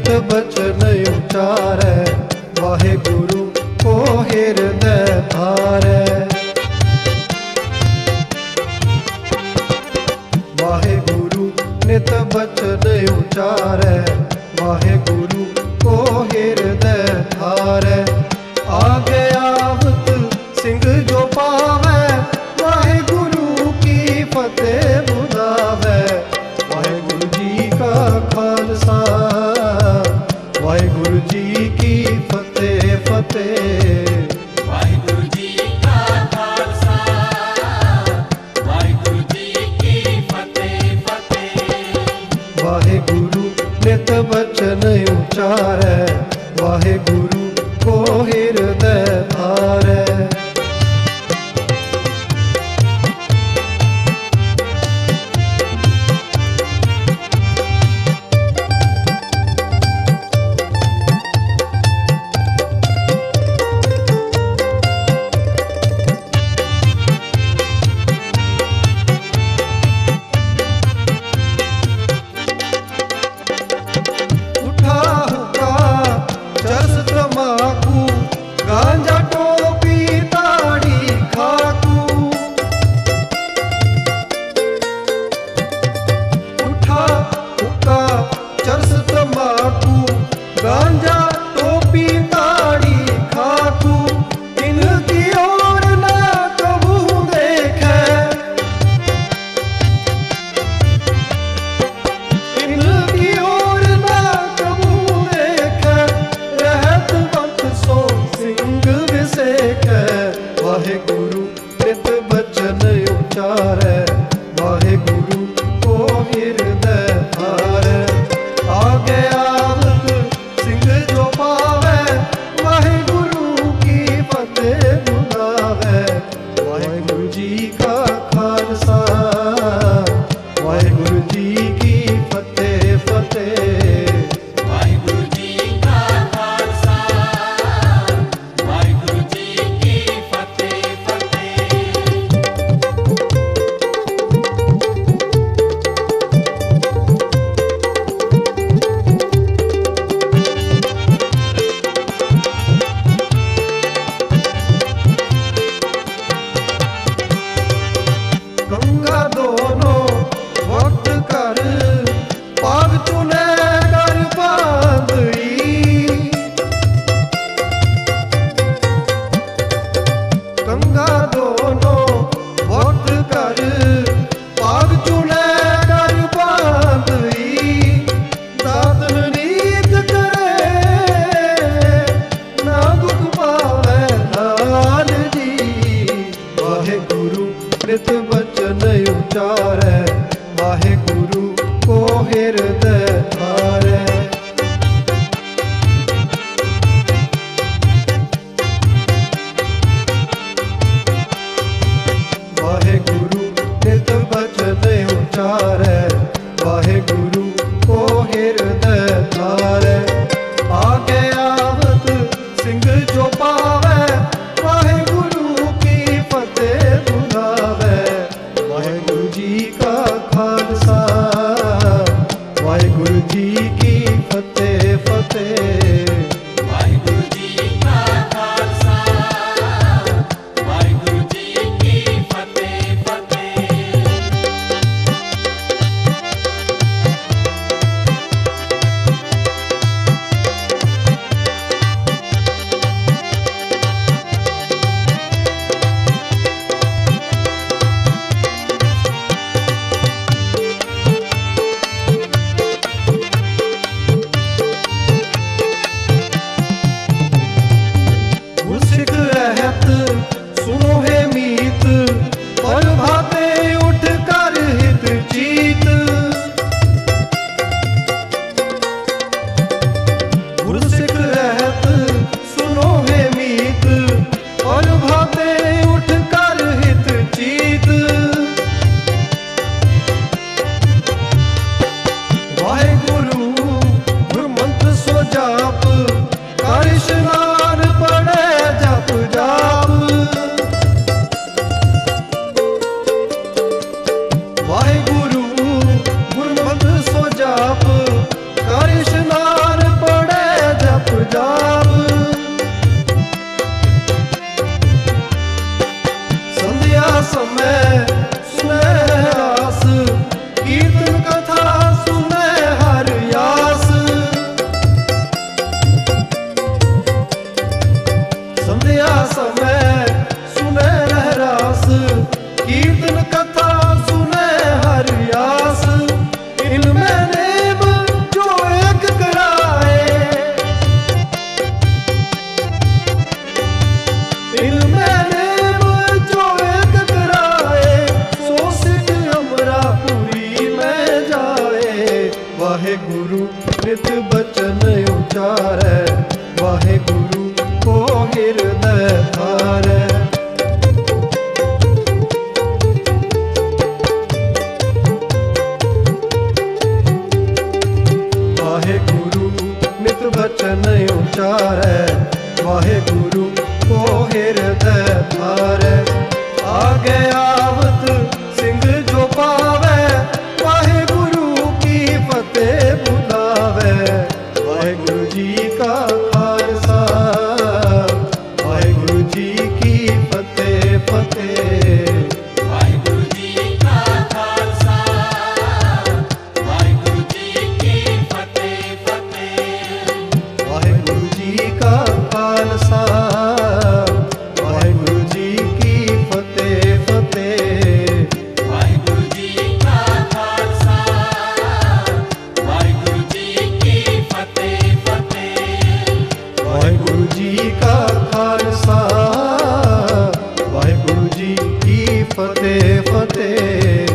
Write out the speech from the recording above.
नित बचन उचारै, वाहेगुरु को हिरदै धारै। वाहेगुरु नित बचन उचारै, वाहेगुरु को हिरदै धारै। आगे आवत सिंह जो पावै, वाहेगुरु की फतेह बुलावै। वाहेगुरु जी का खालसा, वाहेगुरु जी की फतेह फतेह। वाहेगुरु जी का खालसा, वाहेगुरु जी की फतेह फतेह। वाहेगुरु नित बचन उचारै, वाहेगुरु को हिरदै धारै। गांजा टोपी ताड़ी खाकू, उठा हुक्का चरस तमाकू। गांजा टोपी ताड़ी खाकू, इनकी ओर ना कबू देखे। इनकी ओर ना कबू देखे, रहत वक्त सो सिंह विसेक। वाहेगुरु नित बचन उचारै, वाहेगुरु को हिरदै धारै। आगे आवत सिंह जो पावै, वाहेगुरु की फतेह बुलावै। वाहेगुरु जी का खालसा, वाहेगुरु जी की फतेह फतेह। वाहेगुरु जी का खालसा, वाहेगुरु जी की फतेह फतेह। गंगा दोनों वक्त कर, पाग चुने कर बांधई। गंगा दोनों वक्त कर, पाग चुने कर बांधई। दातन नीत करे, ना दुख पावै लाल जी। वाहेगुरु नित बचन उचारै, वाहेगुरु को हिरदै धारै। वाहेगुरु नित बचन उचारै, वाहेगुरु को हिरदै धारै। आगे आवत सिंह जो पावै, वाहेगुरु की फतेह बुलावै। वाहेगुरु जी का खालसा, वाहेगुरु जी की फतेह फतेह। वाहेगुरु जी का खालसा, वाहेगुरु जी की फतेह फतेह। गुरसिख रहत सुनो हे मीत, पल भाते उठ कर हित जीत। गुरसिख रहत सुनो हे मीत, पल भाते उठ कर हित जीत। वाहेगुरु गुरमंत्र सो जाप, कर इशनान पढ़े जप जाप। वाहेगुरु गुरमंत्र सो जाप, कर इशनान नित बचन उचारै, वाहेगुरु को हिरदै धारै। वाहेगुरु नित बचन उचारै, वाहेगुरु को हिरदै धारै। आगे आवत सिंह जो पावै, वाहेगुरु की फतेह बुलावै। वाहेगुरु जी का खालसा, वाहेगुरु जी की फतेह फतेह। वाहिगुरु जी का खालसा, वाहिगुरु जी की फतेह फतेह। वाहेगुरु जी का खालसा, वाहेगुरु जी की फतेह फतेह। वाहिगुरु जी का खालसा, वाहिगुरु जी की फतेह फतेह। वाहेगुरु जी का खालसा, वाहेगुरु जी की फतेह फतेह।